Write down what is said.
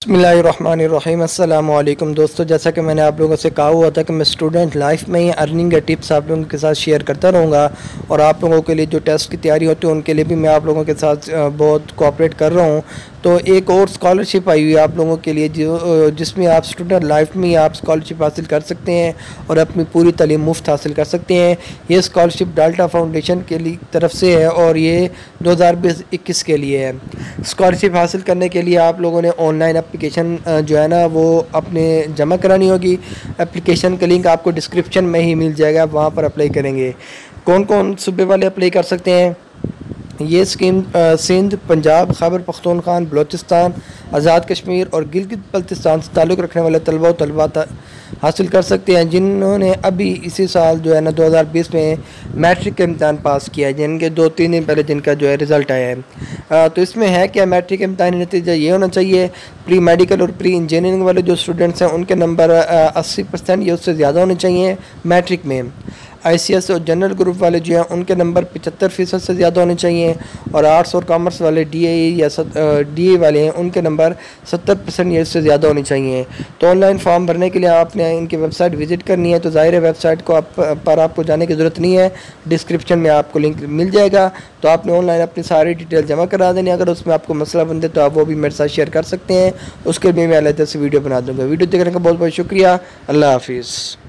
बिस्मिल्लाहिर्रहमानिर्रहीम। अस्सलामु अलैकुम दोस्तों, जैसा कि मैंने आप लोगों से कहा हुआ था कि मैं स्टूडेंट लाइफ में ही अर्निंग के टिप्स आप लोगों के साथ शेयर करता रहूँगा और आप लोगों के लिए जो टेस्ट की तैयारी होती है उनके लिए भी मैं आप लोगों के साथ बहुत कोऑपरेट कर रहा हूँ। तो एक और स्कॉलरशिप आई हुई है आप लोगों के लिए जिसमें आप स्टूडेंट लाइफ में ही आप स्कॉलरशिप हासिल कर सकते हैं और अपनी पूरी तालीम मुफ्त हासिल कर सकते हैं। ये स्कॉलरशिप डाल्टा फाउंडेशन के लिए तरफ से है और ये 2020-21 के लिए है। स्कॉलरशिप हासिल करने के लिए आप लोगों ने ऑनलाइन एप्लीकेशन जो है ना वो अपने जमा करानी होगी। एप्लीकेशन का लिंक आपको डिस्क्रिप्शन में ही मिल जाएगा, आप वहाँ पर अप्लाई करेंगे। कौन कौन सूबे वाले अप्लाई कर सकते हैं? ये स्कीम सिंध, पंजाब, खैबर पख्तूनख्वा, बलूचिस्तान, आज़ाद कश्मीर और गिलगित बल्तिस्तान से ताल्लुक़ रखने वाले तलबा व तलबा हासिल कर सकते हैं जिन्होंने अभी इसी साल जो है ना 2020 में मैट्रिक का इम्तहान पास किया है, जिनके 2-3 दिन पहले जिनका जो है रिज़ल्ट आया है। तो इसमें है क्या, मैट्रिक इम्तहानी नतीजा ये होना चाहिए प्री मेडिकल और प्री इंजीनियरिंग वाले जो स्टूडेंट्स हैं उनके नंबर 80% या उससे ज़्यादा होने चाहिए मैट्रिक में। ICS और जनरल ग्रुप वाले जो हैं उनके नंबर 75% से ज़्यादा होने चाहिए और आर्ट्स और कॉमर्स वाले DAE या DA वाले हैं उनके नंबर 70% या इससे ज़्यादा होने चाहिए। तो ऑनलाइन फॉर्म भरने के लिए आपने इनकी वेबसाइट विज़िट करनी है। तो ज़ाहिर है वेबसाइट को पर आपको जाने की ज़रूरत नहीं है, डिस्क्रिप्शन में आपको लिंक मिल जाएगा। तो आपने ऑनलाइन अपनी सारी डिटेल जमा करा देनी। अगर उसमें आपको मसला बनते तो आप वो भी मेरे साथ शेयर कर सकते हैं, उसके लिए मैं अलग से वीडियो बना दूँगा। वीडियो देखने का बहुत बहुत शुक्रिया। अल्लाह हाफिज़।